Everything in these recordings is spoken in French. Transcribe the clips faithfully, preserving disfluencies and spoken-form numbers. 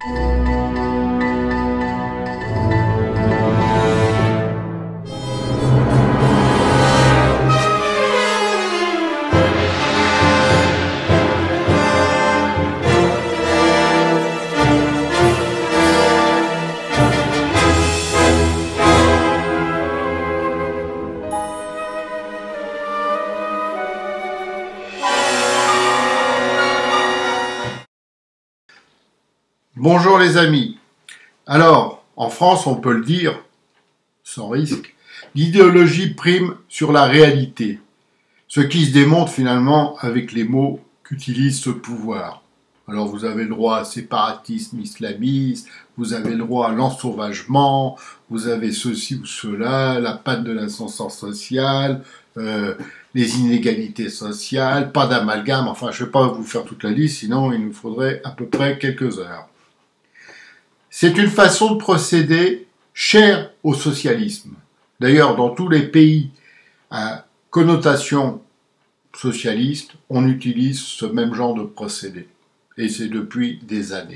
Bonjour les amis. Alors, en France, on peut le dire, sans risque, l'idéologie prime sur la réalité, ce qui se démontre finalement avec les mots qu'utilise ce pouvoir. Alors vous avez le droit à séparatisme islamiste, vous avez le droit à l'ensauvagement, vous avez ceci ou cela, la panne de l'ascenseur social, euh, les inégalités sociales, pas d'amalgame, enfin je ne vais pas vous faire toute la liste, sinon il nous faudrait à peu près quelques heures. C'est une façon de procéder chère au socialisme. D'ailleurs, dans tous les pays à connotation socialiste, on utilise ce même genre de procédé. Et c'est depuis des années.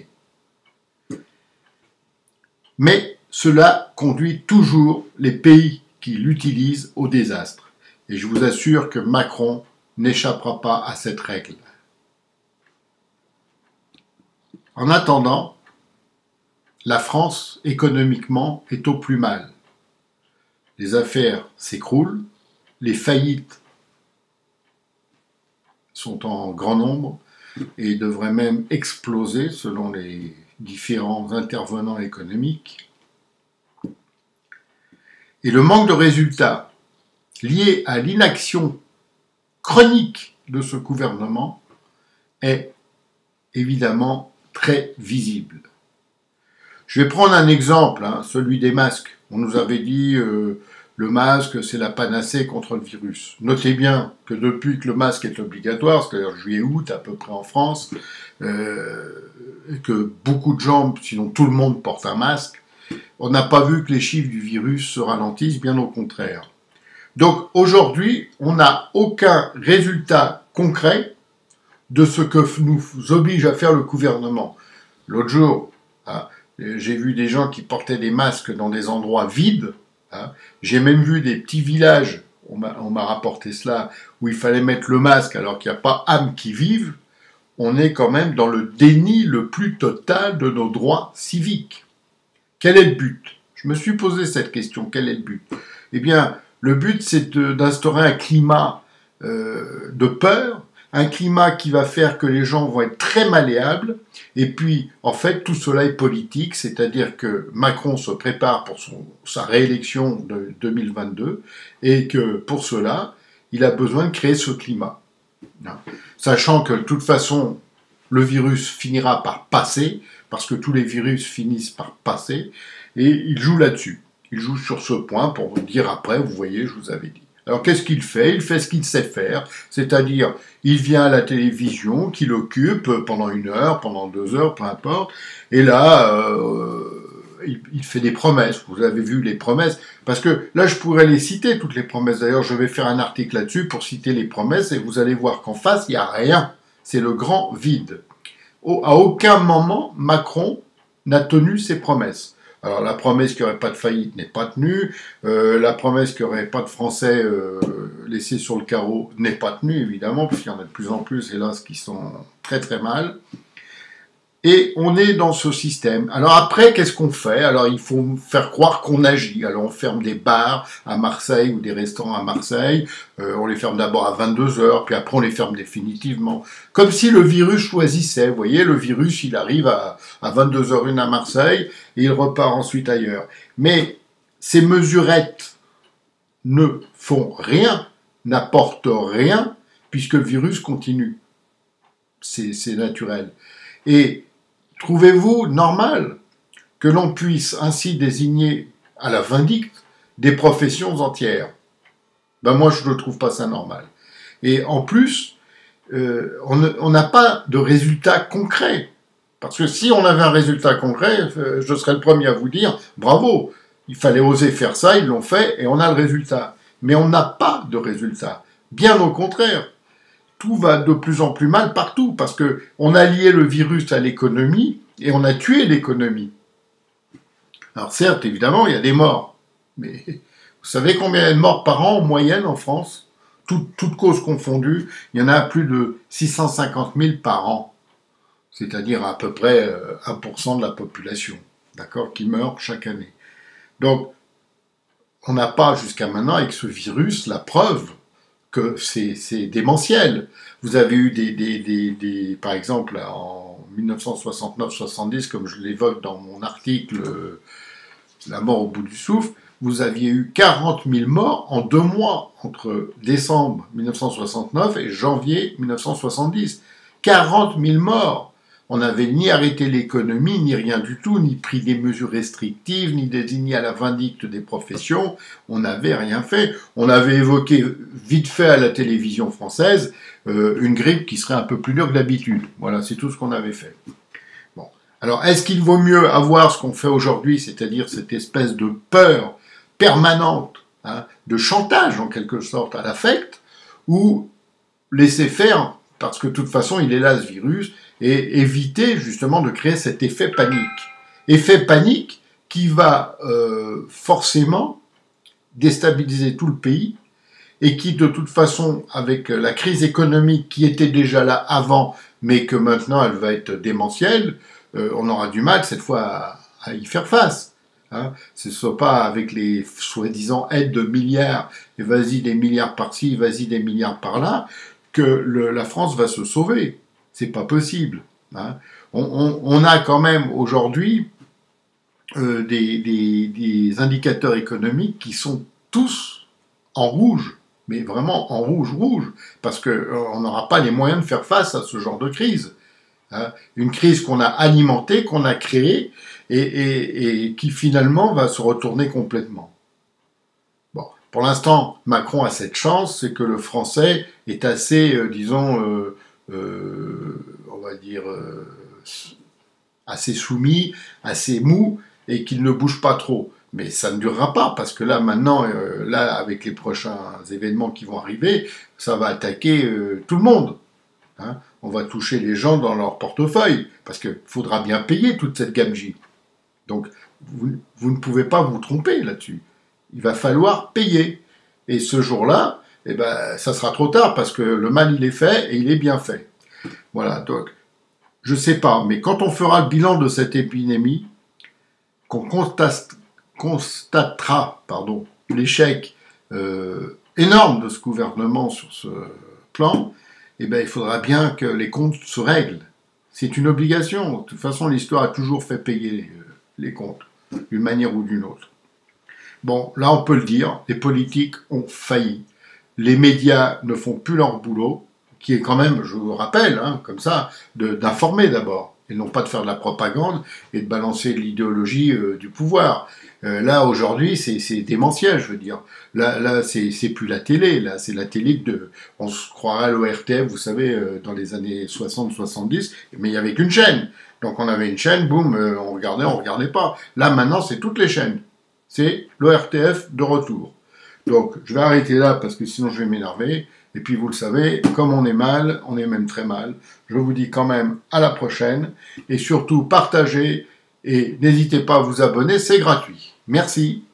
Mais cela conduit toujours les pays qui l'utilisent au désastre. Et je vous assure que Macron n'échappera pas à cette règle. En attendant, la France, économiquement, est au plus mal. Les affaires s'écroulent, les faillites sont en grand nombre et devraient même exploser selon les différents intervenants économiques. Et le manque de résultats lié à l'inaction chronique de ce gouvernement est évidemment très visible. Je vais prendre un exemple, hein, celui des masques. On nous avait dit euh, le masque, c'est la panacée contre le virus. Notez bien que depuis que le masque est obligatoire, c'est-à-dire juillet-août à peu près en France, euh, et que beaucoup de gens, sinon tout le monde, porte un masque, on n'a pas vu que les chiffres du virus se ralentissent, bien au contraire. Donc aujourd'hui, on n'a aucun résultat concret de ce que nous oblige à faire le gouvernement. L'autre jour, hein, j'ai vu des gens qui portaient des masques dans des endroits vides. Hein. J'ai même vu des petits villages, on m'a rapporté cela, où il fallait mettre le masque alors qu'il n'y a pas âme qui vive. On est quand même dans le déni le plus total de nos droits civiques. Quel est le but? Je me suis posé cette question, quel est le but? Eh bien, le but, c'est d'instaurer un climat euh, de peur, un climat qui va faire que les gens vont être très malléables, et puis, en fait, tout cela est politique, c'est-à-dire que Macron se prépare pour son, sa réélection de deux mille vingt-deux, et que, pour cela, il a besoin de créer ce climat. Sachant que, de toute façon, le virus finira par passer, parce que tous les virus finissent par passer, et il joue là-dessus. Il joue sur ce point pour vous dire après, vous voyez, je vous avais dit. Alors qu'est-ce qu'il fait? Il fait ce qu'il sait faire, c'est-à-dire il vient à la télévision, qu'il occupe pendant une heure, pendant deux heures, peu importe, et là, euh, il, il fait des promesses. Vous avez vu les promesses, parce que là, je pourrais les citer, toutes les promesses. D'ailleurs, je vais faire un article là-dessus pour citer les promesses, et vous allez voir qu'en face, il n'y a rien. C'est le grand vide. Au, à aucun moment, Macron n'a tenu ses promesses. Alors la promesse qu'il n'y aurait pas de faillite n'est pas tenue, euh, la promesse qu'il n'y aurait pas de Français euh, laissés sur le carreau n'est pas tenue, évidemment, puisqu'il y en a de plus en plus, hélas, qui sont très très mal. Et on est dans ce système. Alors après, qu'est-ce qu'on fait? Alors il faut faire croire qu'on agit. Alors on ferme des bars à Marseille ou des restaurants à Marseille. Euh, on les ferme d'abord à vingt-deux heures, puis après on les ferme définitivement. Comme si le virus choisissait. Vous voyez, le virus, il arrive à, à vingt-deux heures une à Marseille et il repart ensuite ailleurs. Mais ces mesurettes ne font rien, n'apportent rien, puisque le virus continue. C'est naturel. Et trouvez-vous normal que l'on puisse ainsi désigner à la vindicte des professions entières? Ben moi, je ne trouve pas ça normal. Et en plus, euh, on n'a pas de résultat concret. Parce que si on avait un résultat concret, euh, je serais le premier à vous dire, bravo, il fallait oser faire ça, ils l'ont fait, et on a le résultat. Mais on n'a pas de résultat. Bien au contraire. Tout va de plus en plus mal partout, parce que on a lié le virus à l'économie, et on a tué l'économie. Alors certes, évidemment, il y a des morts, mais vous savez combien il y a de morts par an en moyenne en France? Toutes toute causes confondues, il y en a plus de six cent cinquante mille par an, c'est-à-dire à peu près un pour cent de la population, d'accord, qui meurt chaque année. Donc, on n'a pas jusqu'à maintenant, avec ce virus, la preuve que c'est démentiel. Vous avez eu des, des, des, des par exemple, en mille neuf cent soixante-neuf soixante-dix, comme je l'évoque dans mon article euh, « La mort au bout du souffle », vous aviez eu quarante mille morts en deux mois, entre décembre mille neuf cent soixante-neuf et janvier mille neuf cent soixante-dix. quarante mille morts. On n'avait ni arrêté l'économie, ni rien du tout, ni pris des mesures restrictives, ni désigné à la vindicte des professions. On n'avait rien fait. On avait évoqué vite fait à la télévision française euh, une grippe qui serait un peu plus dure que d'habitude. Voilà, c'est tout ce qu'on avait fait. Bon. Alors, est-ce qu'il vaut mieux avoir ce qu'on fait aujourd'hui, c'est-à-dire cette espèce de peur permanente, hein, de chantage en quelque sorte à l'affect, ou laisser faire, parce que de toute façon, il est là ce virus, et éviter justement de créer cet effet panique. Effet panique qui va euh, forcément déstabiliser tout le pays et qui de toute façon, avec la crise économique qui était déjà là avant, mais que maintenant elle va être démentielle, euh, on aura du mal cette fois à, à y faire face. Hein. Ce ne soit pas avec les soi-disant aides de milliards, et vas-y des milliards par-ci, vas-y des milliards par-là, que le, la France va se sauver. C'est pas possible. Hein. On, on, on a quand même aujourd'hui euh, des, des, des indicateurs économiques qui sont tous en rouge, mais vraiment en rouge rouge, parce que euh, on n'aura pas les moyens de faire face à ce genre de crise. Hein. Une crise qu'on a alimentée, qu'on a créée, et, et, et qui finalement va se retourner complètement. Bon, pour l'instant, Macron a cette chance, c'est que le français est assez, euh, disons, euh, Euh, on va dire, euh, assez soumis, assez mou, et qu'il ne bouge pas trop. Mais ça ne durera pas, parce que là, maintenant, euh, là, avec les prochains événements qui vont arriver, ça va attaquer euh, tout le monde. Hein. On va toucher les gens dans leur portefeuille, parce qu'il faudra bien payer toute cette gabegie. Donc, vous, vous ne pouvez pas vous tromper là-dessus. Il va falloir payer. Et ce jour-là, eh ben, ça sera trop tard parce que le mal, il est fait et il est bien fait. Voilà, donc, je sais pas, mais quand on fera le bilan de cette épidémie, qu'on constate, constatera, pardon, l'échec euh, énorme de ce gouvernement sur ce plan, eh ben, il faudra bien que les comptes se règlent. C'est une obligation. De toute façon, l'histoire a toujours fait payer euh, les comptes, d'une manière ou d'une autre. Bon, là, on peut le dire, les politiques ont failli. Les médias ne font plus leur boulot, qui est quand même, je vous rappelle, hein, comme ça, d'informer d'abord, et non pas de faire de la propagande et de balancer l'idéologie euh, du pouvoir. Euh, là, aujourd'hui, c'est démentiel, je veux dire. Là, là c'est plus la télé, là, c'est la télé de... On se croirait à l'O R T F, vous savez, euh, dans les années soixante soixante-dix, mais il n'y avait qu'une chaîne. Donc on avait une chaîne, boum, euh, on regardait, on regardait pas. Là, maintenant, c'est toutes les chaînes. C'est l'O R T F de retour. Donc, je vais arrêter là parce que sinon je vais m'énerver. Et puis, vous le savez, comme on est mal, on est même très mal. Je vous dis quand même à la prochaine. Et surtout, partagez et n'hésitez pas à vous abonner, c'est gratuit. Merci.